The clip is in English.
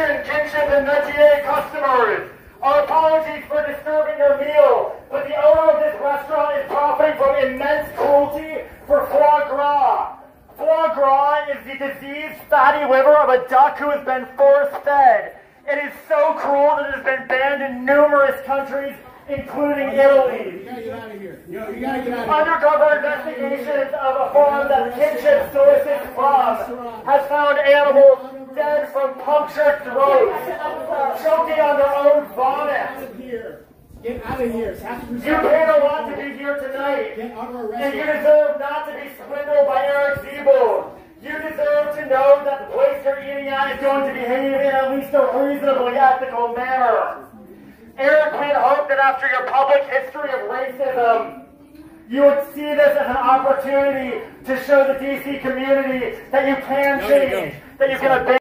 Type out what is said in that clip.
Attention, Kinship and Metier customers. Our apologies for disturbing your meal, but the owner of this restaurant is profiting from immense cruelty for foie gras. Foie gras is the diseased fatty liver of a duck who has been force-fed. It is so cruel that it has been banned in numerous countries, including Italy. You gotta get out of here. You gotta get out of here. Undercover investigations of a farm that Kinship sources from has found animals dead from punctured throats, choking on their own vomit. Get out of here. You paid a lot to be here tonight, Get out of our and you restaurant. deserve not to be swindled by Eric Ziebel. You deserve to know that the place you're eating at is going to behave in at least a reasonably ethical manner. Eric had hoped that after your public history of racism, you would see this as an opportunity to show the DC community that you can change, that you can abandon